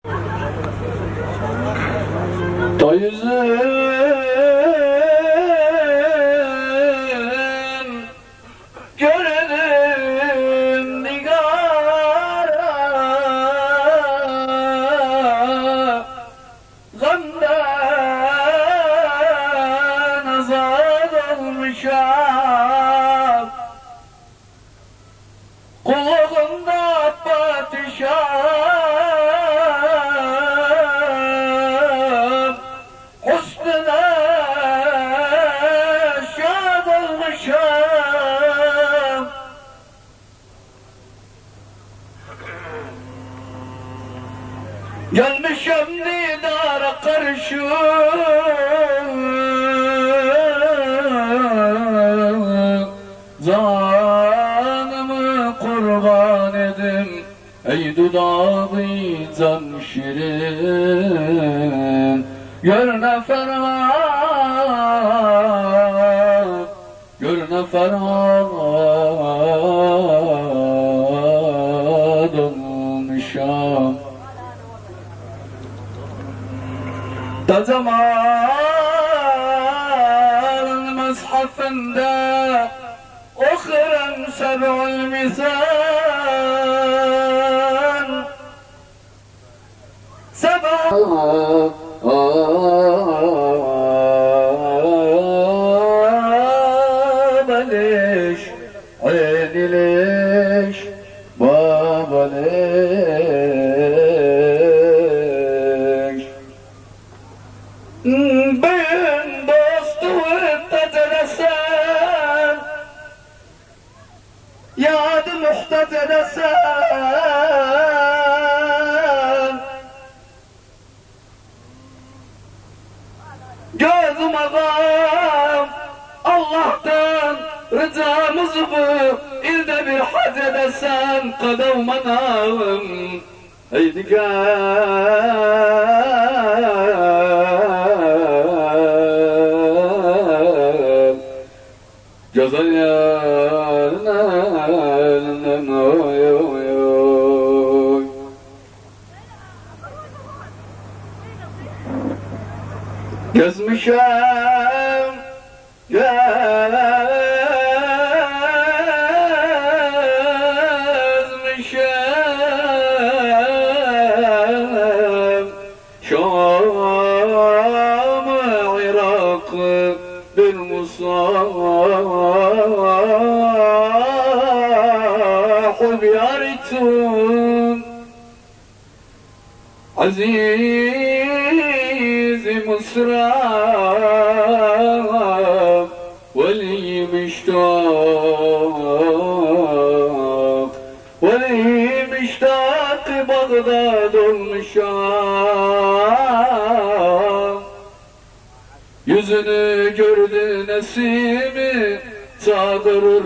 yüzün görelim nigara, gamdan azad olmuşam, kulluğunda padişah. Gelmişim didara karşı, canımı kurban edim ey dudağı can şirin. Gör ne ferhat, gör ne ferhat olmuşam. Da zamanın mushafında okurum seb'ül misan, baleş, aynileş, babaleş. Ben dostu muhtaç edersen, yadı muhtaç edersen, gözüm ağam Allah'tan ricamız bu, ilde bir hac edersen kadavum anam. Haydi gel güzel yarına, oy oy oy. Gezmişem Şam, Irak, bir musahhab yaritun aziz Mısra, veli müştak, veli müştak Bağdad olmuşam. Yüzünü gördü nesimi çağırır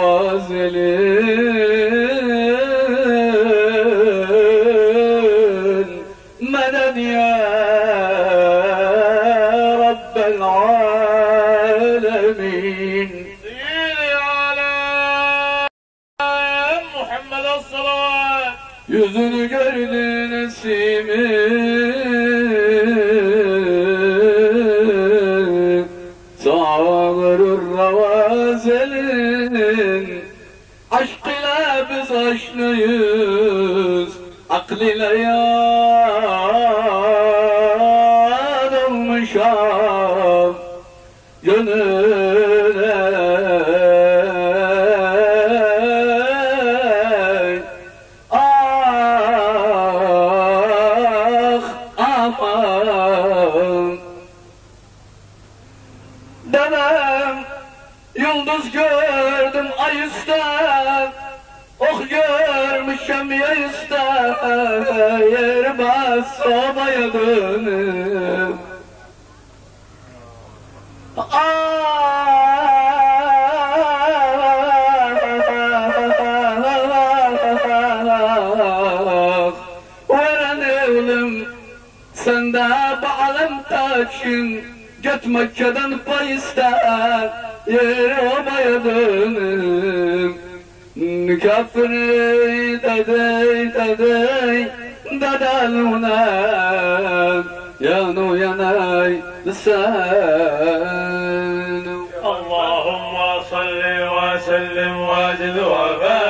ravazelin. Meded ya Rabbel alemin. Sayyidi alem Muhammed'e salat. Yüzünü gördü nesimi çağırır ravazelin. Aşk ile biz aşlıyız, akl ile yad olmuşam. Gönüle ah aman. Demem yıldız gördüm ay üstten, ok görmüşem yay üstten, yer bas sobaya dönüp. Veren evlim sende bağlam taşın, göt Mekke'den pay ister, yer obaya dönüp. Kafiri dedey dedey دالونا يانو يناي لسان. اللهم صل وسلم وزد وبارك